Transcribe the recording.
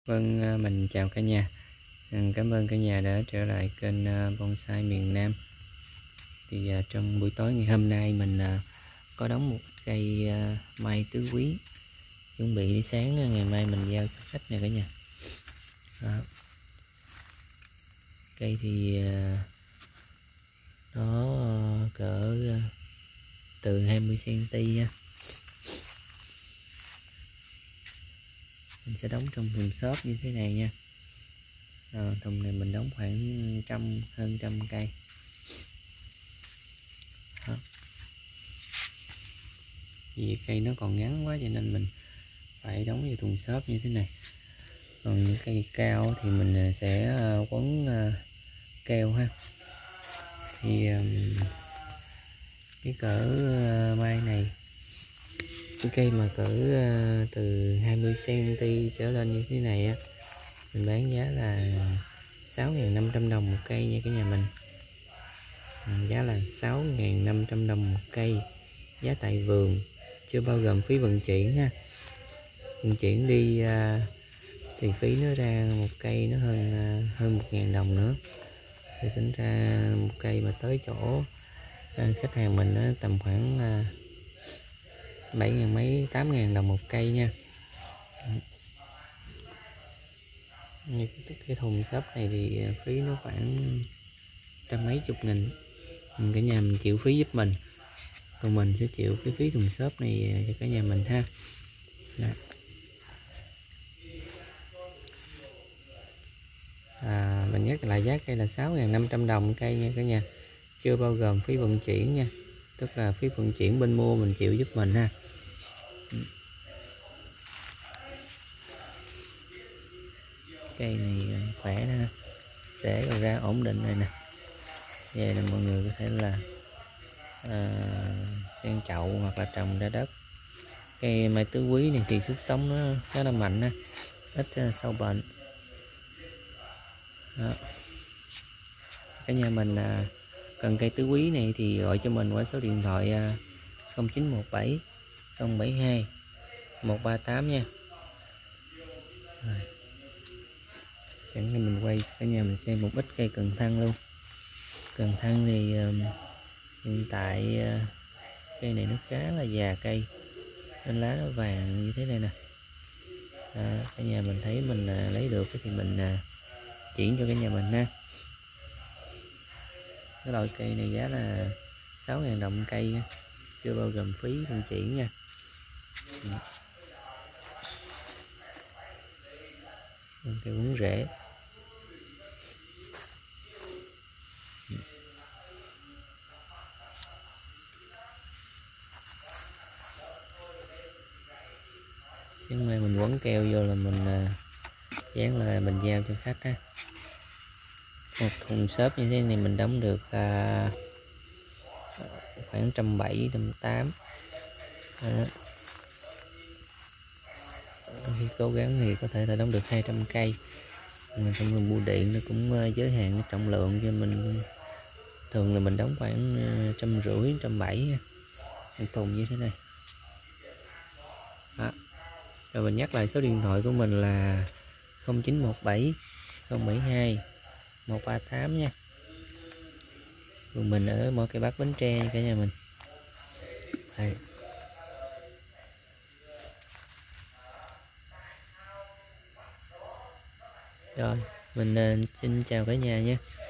Vâng, mình chào cả nhà. Cảm ơn cả nhà đã trở lại kênh Bonsai miền Nam. Thì trong buổi tối ngày hôm nay mình có đóng một cây mai tứ quý, chuẩn bị đi sáng ngày mai mình giao cho khách nè cả nhà. Cây thì nó cỡ từ 20 cm nha. Mình sẽ đóng trong thùng xốp như thế này nha. Thùng này mình đóng khoảng hơn trăm cây. Vì cây nó còn ngắn quá cho nên mình phải đóng vào thùng xốp như thế này. Còn những cây cao thì mình sẽ quấn keo ha. Thì cái cỡ mai này, cái cây mà cỡ từ 20 cm trở lên như thế này á, mình bán giá là 6.500 đồng một cây nha cả nhà mình. Giá là 6.500 đồng một cây, giá tại vườn, chưa bao gồm phí vận chuyển ha. Vận chuyển đi thì phí nó ra một cây nó hơn 1.000 đồng nữa. Thì tính ra một cây mà tới chỗ khách hàng mình nó tầm khoảng 7.000 mấy 8.000 đồng một cây nha. Như cái thùng xốp này thì phí nó khoảng trăm mấy chục nghìn. Cả nhà mình chịu phí giúp mình, còn mình sẽ chịu cái phí thùng xốp này cho cả nhà mình ha. Mình nhắc lại giá cây là 6.500 đồng cây nha cả nhà, chưa bao gồm phí vận chuyển nha, tức là phí vận chuyển bên mua mình chịu giúp mình ha. Cây này khỏe nè, rễ rồi ra ổn định này nè. Vậy là mọi người có thể là xen chậu hoặc là trồng ra đất. Cây mai tứ quý này thì sức sống nó khá là mạnh ha, ít sâu bệnh. Cả nhà mình cần cây tứ quý này thì gọi cho mình qua số điện thoại 0917 072 138 nha. Chẳng nên mình quay cả nhà mình xem một ít cây cần thăng luôn. Cần thăng thì hiện tại cây này nó khá là già cây nên lá nó vàng như thế này nè. Cả nhà mình thấy mình lấy được thì mình chuyển cho cả nhà mình ha. Cái loại cây này giá là 6.000 đồng cây nha, chưa bao gồm phí vận chuyển nha. Cây quấn rễ. Sáng mai mình quấn keo vô là mình dán là mình giao cho khách ha. Một thùng xốp như thế này mình đóng được khoảng 170 180. Khi cố gắng thì có thể là đóng được 200 cây. Mình trong nguồn bưu điện nó cũng giới hạn cái trọng lượng cho mình. Thường là mình đóng khoảng 150 170 một thùng như thế này. Rồi mình nhắc lại số điện thoại của mình là 0917 072 138 nha. Còn mình ở Mỏ Cây Bắc, Bến Tre cả nhà mình. Đây. Rồi, mình xin chào cả nhà nha.